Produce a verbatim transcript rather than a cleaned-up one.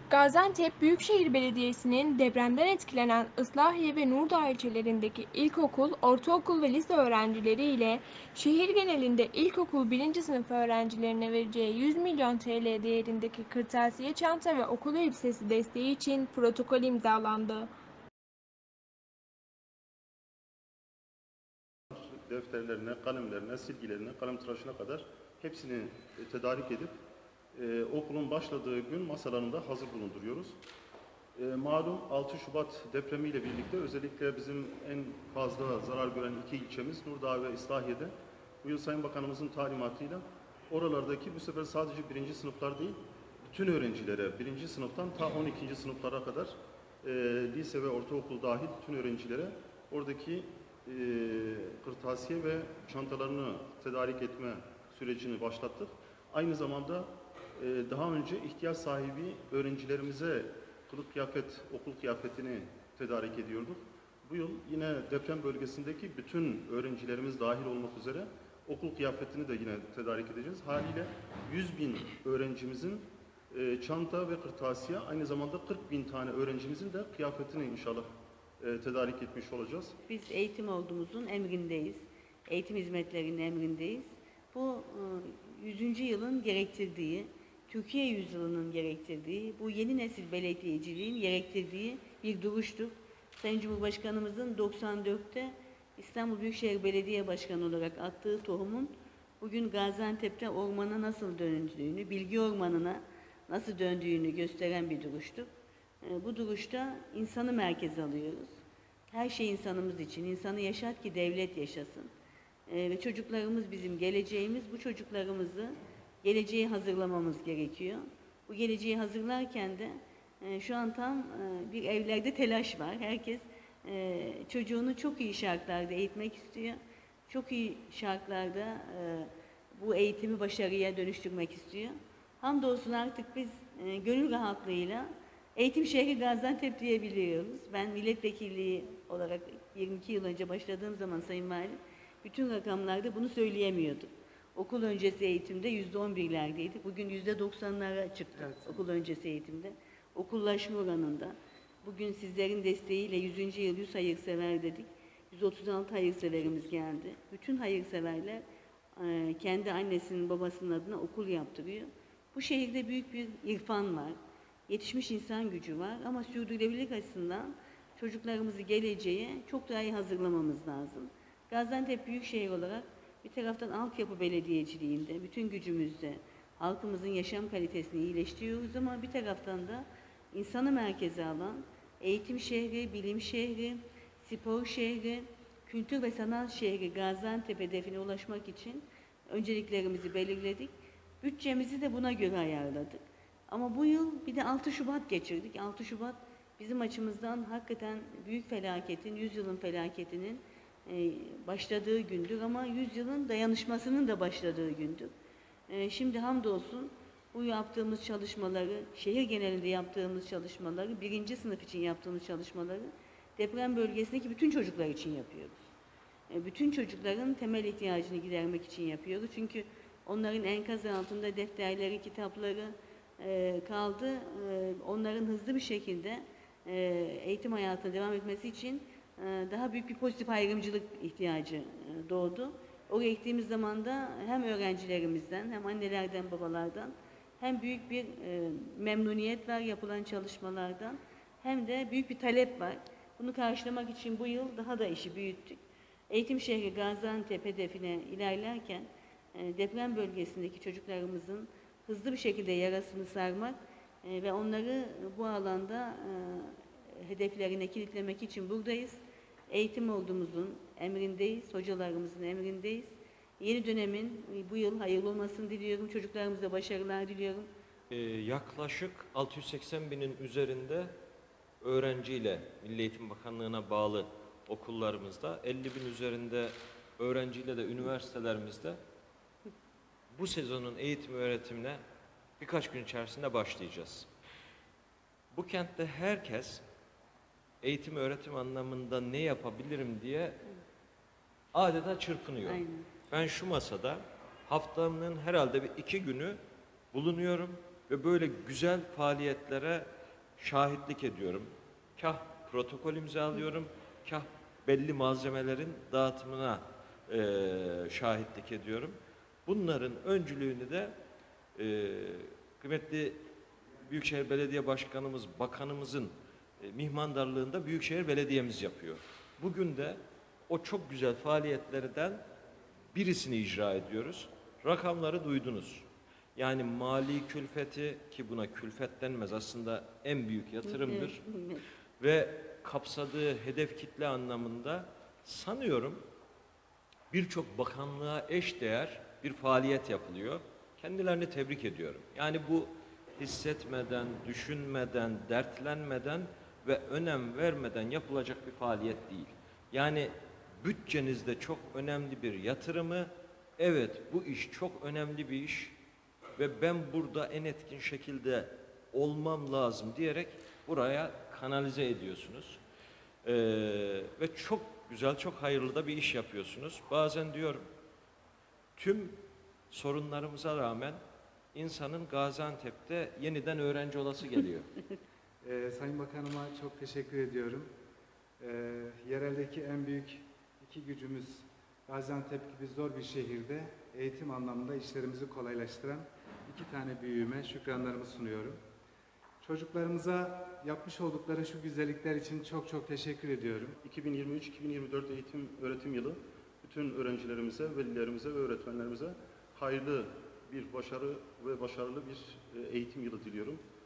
Gaziantep Büyükşehir Belediyesi'nin depremden etkilenen Islahiye ve Nurdağ ilçelerindeki ilkokul, ortaokul ve lise öğrencileri ile şehir genelinde ilkokul birinci sınıf öğrencilerine vereceği yüz milyon T L değerindeki kırtasiye çanta ve okul elbisesi desteği için protokol imzalandı. Defterlerine, kalemlerine, silgilerine, kalem tıraşına kadar hepsini e, tedarik edip e, okulun başladığı gün masalarında hazır bulunduruyoruz. E, malum altı Şubat depremiyle birlikte özellikle bizim en fazla zarar gören iki ilçemiz Nurdağ ve İslahiye'de bu yıl Sayın Bakanımızın talimatıyla oralardaki bu sefer sadece birinci sınıflar değil, bütün öğrencilere birinci sınıftan ta on ikinci sınıflara kadar e, lise ve ortaokul dahil bütün öğrencilere oradaki e, kırtasiye ve çantalarını tedarik etme sürecini başlattık. Aynı zamanda e, daha önce ihtiyaç sahibi öğrencilerimize kılık kıyafet, okul kıyafetini tedarik ediyorduk. Bu yıl yine deprem bölgesindeki bütün öğrencilerimiz dahil olmak üzere okul kıyafetini de yine tedarik edeceğiz. Haliyle yüz bin öğrencimizin e, çanta ve kırtasiye, aynı zamanda kırk bin tane öğrencimizin de kıyafetini inşallah e, tedarik etmiş olacağız. Biz eğitim ordumuzun emrindeyiz. Eğitim hizmetlerinin emrindeyiz. Bu yüzüncü yılın gerektirdiği, Türkiye yüzyılının gerektirdiği, bu yeni nesil belediyeciliğin gerektirdiği bir duruştur. Sayın Cumhurbaşkanımızın doksan dörtte İstanbul Büyükşehir Belediye Başkanı olarak attığı tohumun bugün Gaziantep'te ormana nasıl döndüğünü, bilgi ormanına nasıl döndüğünü gösteren bir duruştur. Bu duruşta insanı merkeze alıyoruz. Her şey insanımız için. İnsanı yaşat ki devlet yaşasın. Ee, ve çocuklarımız bizim geleceğimiz. Bu çocuklarımızı geleceğe hazırlamamız gerekiyor. Bu geleceği hazırlarken de e, şu an tam e, bir evlerde telaş var. Herkes e, çocuğunu çok iyi şartlarda eğitmek istiyor. Çok iyi şartlarda e, bu eğitimi başarıya dönüştürmek istiyor. Hamdolsun artık biz e, gönül rahatlığıyla eğitim şehri Gaziantep diyebiliyoruz. Ben milletvekilliği olarak yirmi iki yıl önce başladığım zaman Sayın Valim, bütün rakamlarda bunu söyleyemiyorduk. Okul öncesi eğitimde yüzde on birlerdeydik. Bugün yüzde doksanlara çıktık evet. Okul öncesi eğitimde. Okullaşma oranında. Bugün sizlerin desteğiyle yüzüncü yıl yüz hayırsever dedik. yüz otuz altı hayırseverimiz geldi. Bütün hayırseverler kendi annesinin babasının adına okul yaptırıyor. Bu şehirde büyük bir irfan var. Yetişmiş insan gücü var ama sürdürülebilirlik açısından çocuklarımızı geleceğe çok daha iyi hazırlamamız lazım. Gaziantep Büyükşehir olarak bir taraftan altyapı belediyeciliğinde, bütün gücümüzle halkımızın yaşam kalitesini iyileştiriyoruz ama bir taraftan da insanı merkeze alan eğitim şehri, bilim şehri, spor şehri, kültür ve sanat şehri Gaziantep hedefine ulaşmak için önceliklerimizi belirledik. Bütçemizi de buna göre ayarladık. Ama bu yıl bir de altı Şubat geçirdik. altı Şubat bizim açımızdan hakikaten büyük felaketin, yüzyılın felaketinin başladığı gündür ama yüzyılın dayanışmasının da başladığı gündür. Şimdi hamdolsun bu yaptığımız çalışmaları, şehir genelinde yaptığımız çalışmaları, birinci sınıf için yaptığımız çalışmaları deprem bölgesindeki bütün çocuklar için yapıyoruz. Bütün çocukların temel ihtiyacını gidermek için yapıyoruz. Çünkü onların enkaz altında defterleri, kitapları kaldı. Onların hızlı bir şekilde eğitim hayatına devam etmesi için daha büyük bir pozitif ayrımcılık ihtiyacı doğdu. Oraya gittiğimiz zaman da hem öğrencilerimizden, hem annelerden, babalardan hem büyük bir memnuniyet var yapılan çalışmalardan, hem de büyük bir talep var. Bunu karşılamak için bu yıl daha da işi büyüttük. Eğitim şehri Gaziantep hedefine ilerlerken deprem bölgesindeki çocuklarımızın hızlı bir şekilde yarasını sarmak ve onları bu alanda hedeflerine kilitlemek için buradayız. Eğitim ordumuzun emrindeyiz, hocalarımızın emrindeyiz. Yeni dönemin bu yıl hayırlı olmasını diliyorum. Çocuklarımıza başarılar diliyorum. Ee, yaklaşık altı yüz seksen binin üzerinde öğrenciyle Milli Eğitim Bakanlığı'na bağlı okullarımızda, elli bin üzerinde öğrenciyle de üniversitelerimizde bu sezonun eğitim öğretimine birkaç gün içerisinde başlayacağız. Bu kentte herkes eğitim öğretim anlamında ne yapabilirim diye adeta çırpınıyor. Aynen. Ben şu masada haftanın herhalde bir iki günü bulunuyorum ve böyle güzel faaliyetlere şahitlik ediyorum. Kah protokol imzalıyorum, kah belli malzemelerin dağıtımına e, şahitlik ediyorum. Bunların öncülüğünü de e, kıymetli Büyükşehir Belediye Başkanımız, Bakanımızın e, mihmandarlığında Büyükşehir Belediye'miz yapıyor. Bugün de o çok güzel faaliyetlerden birisini icra ediyoruz. Rakamları duydunuz. Yani mali külfeti, ki buna külfet denmez, aslında en büyük yatırımdır. Evet. Ve kapsadığı hedef kitle anlamında sanıyorum birçok bakanlığa eşdeğer bir faaliyet yapılıyor. Kendilerini tebrik ediyorum. Yani bu hissetmeden, düşünmeden, dertlenmeden ve önem vermeden yapılacak bir faaliyet değil. Yani bütçenizde çok önemli bir yatırımı, evet bu iş çok önemli bir iş ve ben burada en etkin şekilde olmam lazım diyerek buraya kanalize ediyorsunuz. Ee, ve çok güzel, çok hayırlı da bir iş yapıyorsunuz. Bazen diyorum, tüm sorunlarımıza rağmen insanın Gaziantep'te yeniden öğrenci olası geliyor. Ee, Sayın Bakanıma çok teşekkür ediyorum. Ee, yereldeki en büyük iki gücümüz Gaziantep gibi zor bir şehirde eğitim anlamında işlerimizi kolaylaştıran iki tane büyüğüme şükranlarımı sunuyorum. Çocuklarımıza yapmış oldukları şu güzellikler için çok çok teşekkür ediyorum. iki bin yirmi üç iki bin yirmi dört eğitim öğretim yılı bütün öğrencilerimize, velilerimize ve öğretmenlerimize hayırlı bir başarı ve başarılı bir e, eğitim yılı diliyorum.